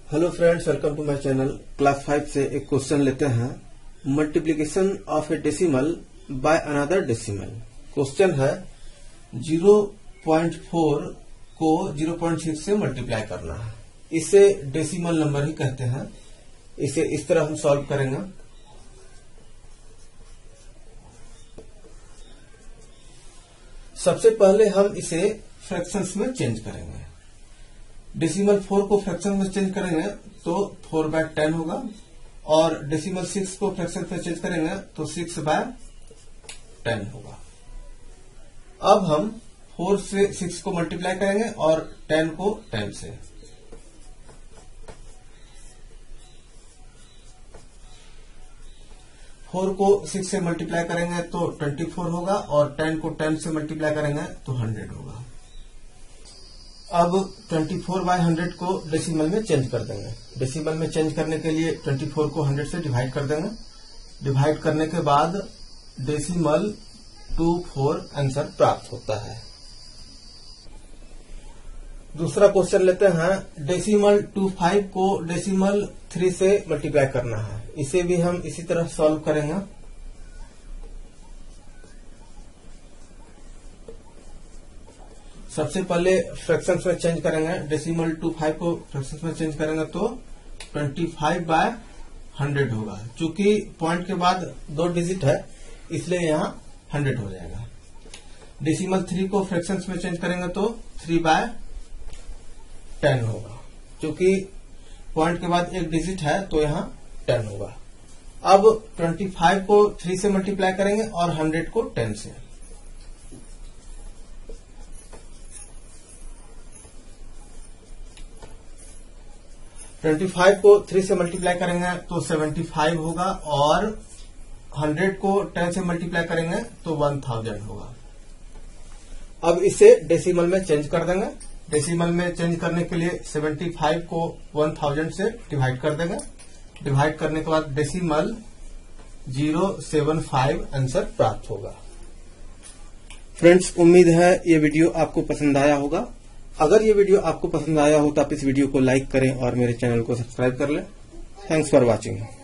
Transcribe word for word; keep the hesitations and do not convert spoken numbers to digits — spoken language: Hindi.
Hello friends, welcome to my channel. Class five से एक क्वेश्चन लेते हैं। Multiplication of a decimal by another decimal. Question है ज़ीरो पॉइंट फोर को ज़ीरो पॉइंट सिक्स से मल्टीप्लाई करना है। इसे डेसिमल नंबर ही कहते हैं। इसे इस तरह हम सॉल्व करेंगे। सबसे पहले हम इसे फ्रैक्शंस में चेंज करेंगे। डेसिमल फोर को फ्रैक्शन में चेंज करेंगे तो फोर बाय टेन होगा, और डेसिमल सिक्स को फ्रैक्शन में चेंज करेंगे तो सिक्स बाय टेन होगा। अब हम फोर से सिक्स को मल्टीप्लाई करेंगे और टेन को टेन से। फोर को सिक्स से मल्टीप्लाई करेंगे तो ट्वेंटी फोर होगा, और टेन को टेन से मल्टीप्लाई करेंगे तो हंड्रेड होगा। अब ट्वेंटी फोर बाय हंड्रेड को डेसिमल में चेंज कर देंगे। डेसिमल में चेंज करने के लिए ट्वेंटी फोर को हंड्रेड से डिवाइड कर देंगे। डिवाइड करने के बाद डेसिमल टू फोर आंसर प्राप्त होता है। दूसरा क्वेश्चन लेते हैं। डेसिमल टू फाइव को डेसिमल थ्री से मल्टीप्लाई करना है। इसे भी हम इसी तरह सॉल्व करेंगे। सबसे पहले फ्रैक्शंस में चेंज करेंगे। डेसिमल टू फाइव को फ्रैक्शंस में चेंज करेंगे तो ट्वेंटी फाइव बाय हंड्रेड होगा। चूंकि पॉइंट के बाद दो डिजिट है इसलिए यहाँ हंड्रेड हो जाएगा। डेसिमल थ्री को फ्रैक्शंस में चेंज करेंगे तो थ्री बाय टेन होगा। चूंकि पॉइंट के बाद एक डिजिट है तो यहाँ टेन होगा। अब ट्वेंटी फाइव को थ्री से मल्टीप्लाई करेंगे और हंड्रेड को टेन से। ट्वेंटी फाइव को थ्री से मल्टीप्लाई करेंगे तो सेवेंटी फाइव होगा, और हंड्रेड को टेन से मल्टीप्लाई करेंगे तो वन थाउजेंड होगा। अब इसे डेसिमल में चेंज कर देंगे। डेसिमल में चेंज करने के लिए सेवेंटी फाइव को वन थाउजेंड से डिवाइड कर देंगे। डिवाइड करने के बाद decimal zero seven five answer प्राप्त होगा। फ्रेंड्स, उम्मीद है ये वीडियो आपको पसंद आया होगा। अगर ये वीडियो आपको पसंद आया हो तो आप इस वीडियो को लाइक करें और मेरे चैनल को सब्सक्राइब कर लें। Thanks for watching.